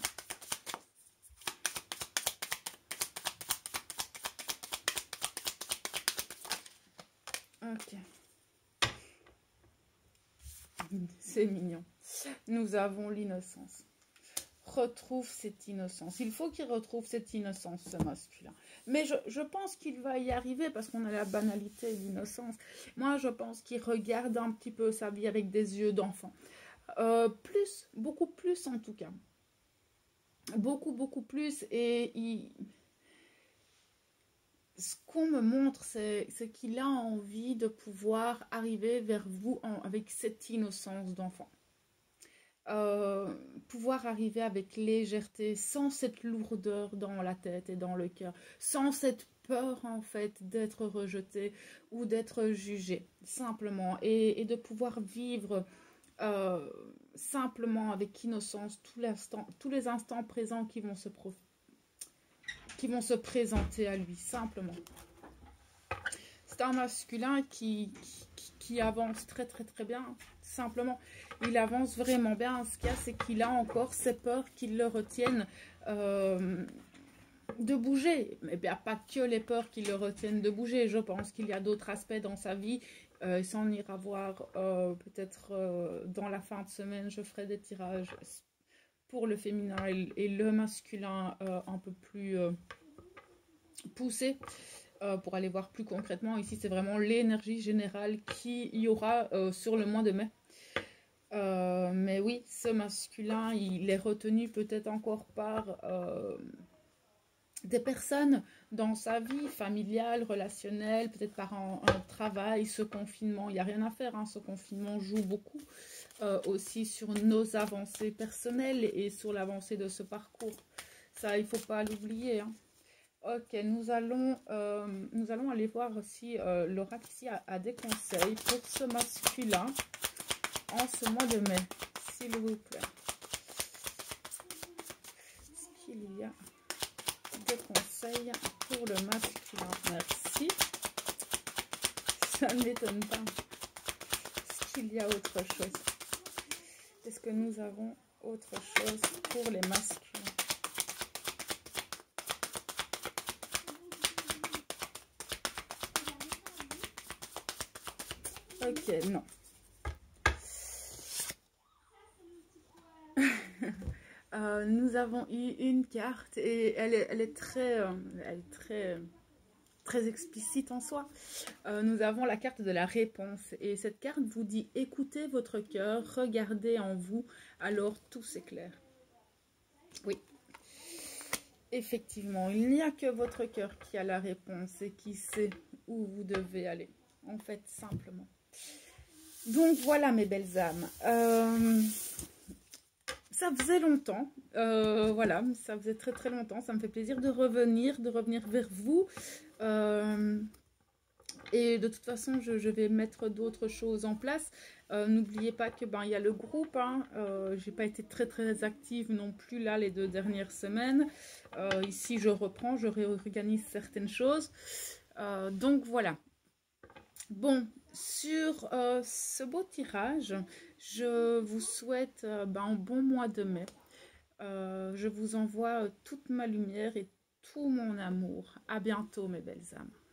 Ok. C'est mignon. Nous avons l'innocence. Retrouve cette innocence. Il faut qu'il retrouve cette innocence, ce masculin. Mais je, je pense qu'il va y arriver parce qu'on a la banalité de l'innocence. Moi, je pense qu'il regarde un petit peu sa vie avec des yeux d'enfant. Euh, plus, beaucoup plus en tout cas. Beaucoup, beaucoup plus. Et il... ce qu'on me montre, c'est qu'il a envie de pouvoir arriver vers vous en, avec cette innocence d'enfant. Euh, pouvoir arriver avec légèreté, sans cette lourdeur dans la tête et dans le cœur, sans cette peur en fait d'être rejeté ou d'être jugé, simplement, et, et de pouvoir vivre euh, simplement avec innocence tout tous les instants présents qui vont se profiter. Qui vont se présenter à lui, simplement. C'est un masculin qui, qui, qui avance très très très bien, simplement. Il avance vraiment bien. Ce qu'il y a, c'est qu'il a encore ces peurs qui le retiennent euh, de bouger. Mais bien, pas que les peurs qui le retiennent de bouger. Je pense qu'il y a d'autres aspects dans sa vie. Euh, ça, on ira voir euh, peut-être euh, dans la fin de semaine. Je ferai des tirages pour le féminin et, et le masculin euh, un peu plus euh, poussé. Euh, pour aller voir plus concrètement, ici c'est vraiment l'énergie générale qu'il y aura euh, sur le mois de mai. Euh, mais oui, ce masculin, il est retenu peut-être encore par euh, des personnes dans sa vie familiale, relationnelle, peut-être par un, un travail, ce confinement. Il n'y a rien à faire, hein, ce confinement joue beaucoup euh, aussi sur nos avancées personnelles et sur l'avancée de ce parcours. Ça, il ne faut pas l'oublier, hein. Ok, nous allons, euh, nous allons aller voir si euh, l'oracle ici a, a des conseils pour ce masculin en ce mois de mai, s'il vous plaît. Est-ce qu'il y a des conseils pour le masculin? Merci. Ça ne m'étonne pas. Est-ce qu'il y a autre chose? Est-ce que nous avons autre chose pour les masculins? Ok, non. euh, nous avons eu une carte et elle est, elle est très, euh, elle est très, très explicite en soi. Euh, nous avons la carte de la réponse et cette carte vous dit écoutez votre cœur, regardez en vous, alors tout s'éclaire. Oui. Effectivement, il n'y a que votre cœur qui a la réponse et qui sait où vous devez aller. En fait, simplement. Donc voilà mes belles âmes. Euh, ça faisait longtemps. Euh, voilà, ça faisait très très longtemps. Ça me fait plaisir de revenir, de revenir vers vous. Euh, et de toute façon, je, je vais mettre d'autres choses en place. Euh, N'oubliez pas que ben il y a le groupe. Hein. Euh, j'ai pas été très très active non plus là les deux dernières semaines. Euh, ici, je reprends, je réorganise certaines choses. Euh, donc voilà. Bon, sur euh, ce beau tirage, je vous souhaite euh, ben, un bon mois de mai. Euh, je vous envoie euh, toute ma lumière et tout mon amour. À bientôt, mes belles âmes.